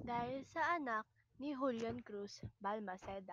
Dahil sa anak ni Julian Cruz Balmaceda.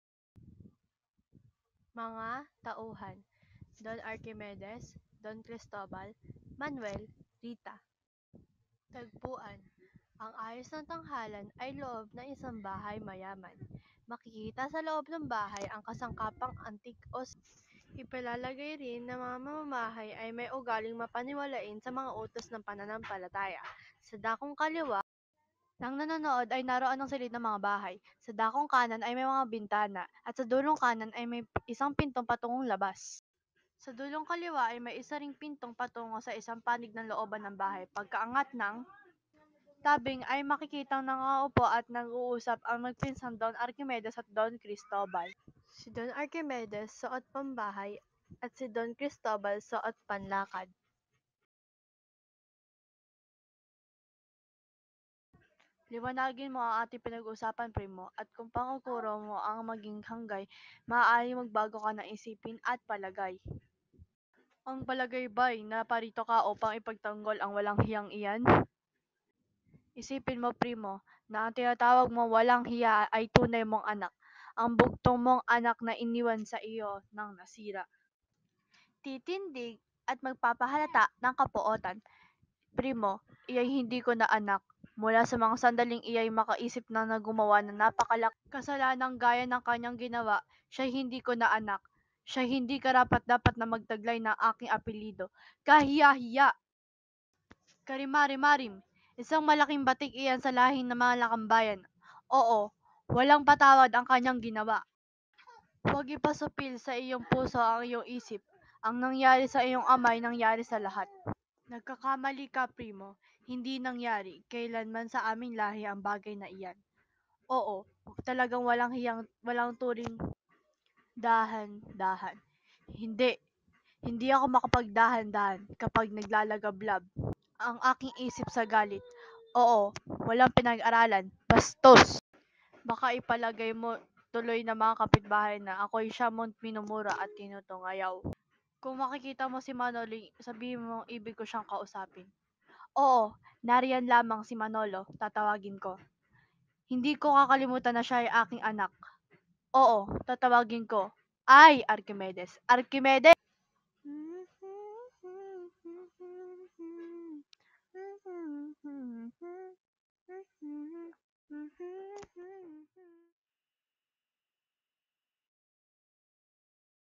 Mga tauhan: Don Archimedes, Don Cristobal, Manuel, Rita. Tagpuan: ang ayos ng tanghalan ay loob ng isang bahay mayaman. Makikita sa loob ng bahay ang kasangkapang antik o ipalalagay rin na mga mamamahay ay may ugaling mapaniwalain sa mga utos ng pananampalataya. Sa dakong kaliwa ng nanonood ay naroon ang silid ng mga bahay. Sa dakong kanan ay may mga bintana at sa dulong kanan ay may isang pintong patungong labas. Sa dulong kaliwa ay may isa ring pintong patungo sa isang panig ng looban ng bahay. Pagkaangat ng tabing ay makikitang nakaupo at nag-uusap ang magpinsang Don Archimedes at Don Cristobal. Si Don Archimedes suot pambahay at si Don Cristobal suot panlakad. Liwanagin mo ang ating pinag-uusapan, Primo, at kung pakukuro mo ang maging hanggay, maaaring magbago ka ng isipin at palagay. Ang palagay ba'y naparito ka upang ipagtanggol ang walang hiyang iyan? Isipin mo, Primo, na ang tinatawag mo walang hiya ay tunay mong anak, ang bugtong mong anak na iniwan sa iyo ng nasira. Titindig at magpapahalata ng kapuotan. Primo, iya'y hindi ko na anak. Mula sa mga sandaling iya'y makaisip na gumawa ng napakalaking kasalanang gaya ng kanyang ginawa, siya'y hindi ko na anak. Siya'y hindi karapat-dapat na magtaglay ng aking apelido. Kahiya-hiya! Karimari-marim, isang malaking batik iyan sa lahi ng mga lakambayan. Oo, walang patawad ang kanyang ginawa. Huwag ipasupil sa iyong puso ang iyong isip. Ang nangyari sa iyong amay nangyari sa lahat. Nagkakamali ka, Primo. Hindi nangyari kailanman sa aming lahi ang bagay na iyan. Oo, talagang walang hiyang, walang turing. Dahan-dahan. Hindi ako makapagdahan-dahan kapag naglalagablab ang aking isip sa galit. Oo, walang pinag-aralan. Bastos! Baka ipalagay mo tuloy na mga kapitbahay na ako'y siya mong minumura at tinutungayaw. Kung makikita mo si Manolo, sabihin mo ibig ko siyang kausapin. Oo, nariyan lamang si Manolo, tatawagin ko. Hindi ko kakalimutan na siya ay aking anak. Oo, tatawagin ko. Ay, Archimedes! Archimedes!